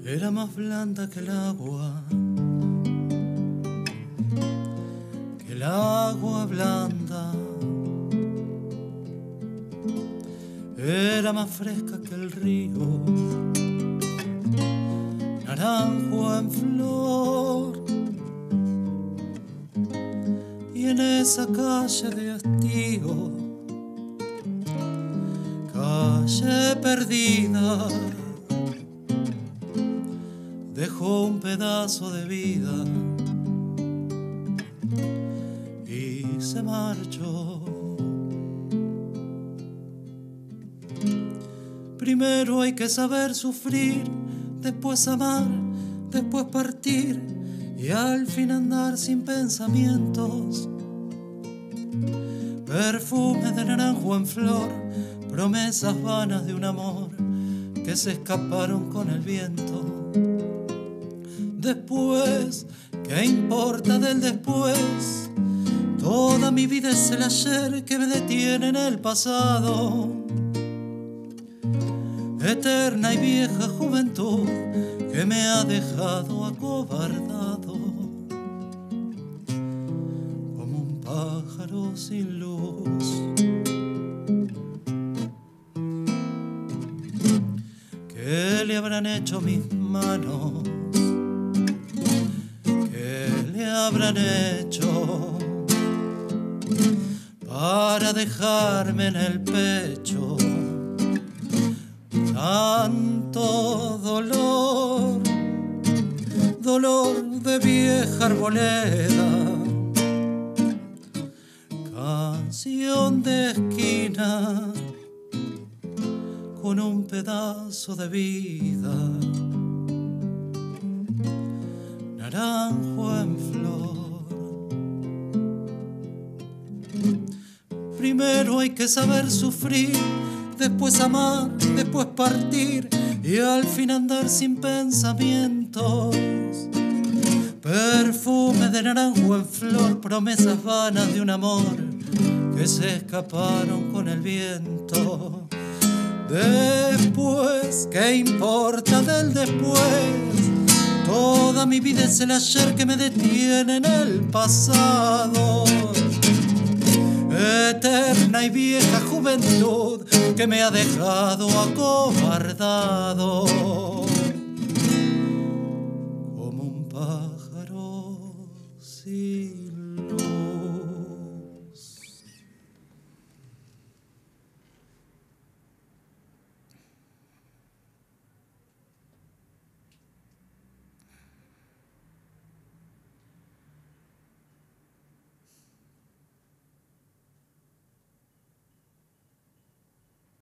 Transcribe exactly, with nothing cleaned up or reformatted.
Era más blanda que el agua, que el agua blanda. Era más fresca que el río, naranjo en flor. Y en esa calle de hastío, calle perdida, dejó un pedazo de vida y se marchó. Primero hay que saber sufrir, después amar, después partir y al fin andar sin pensamientos. Perfume de naranjo en flor, promesas vanas de un amor que se escaparon con el viento. Después, ¿qué importa del después? Toda mi vida es el ayer que me detiene en el pasado. Eterna y vieja juventud que me ha dejado acobardado como un pájaro sin luz. ¿Qué le habrán hecho mis manos? ¿Qué le habrán hecho para dejarme en el pecho tanto dolor? Dolor de vieja arboleda, canción de esquina con un pedazo de vida, naranjo en flor. Primero hay que saber sufrir, después amar, después partir y al fin andar sin pensamientos. Perfume de naranjo en flor, promesas vanas de un amor que se escaparon con el viento. Después, ¿qué importa del después? Toda mi vida es el ayer que me detiene en el pasado. Eterna y vieja juventud que me ha dejado acobardado como un pájaro sin